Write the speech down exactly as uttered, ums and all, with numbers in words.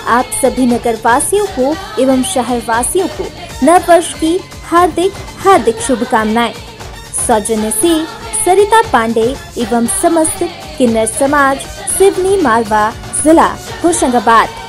आप सभी नगर वासियों को एवं शहर वासियों को नव वर्ष की हार्दिक हार्दिक शुभकामनाएं। सौजन्य से सरिता पांडे एवं समस्त किन्नर समाज, सिवनी, मालवा, जिला होशंगाबाद।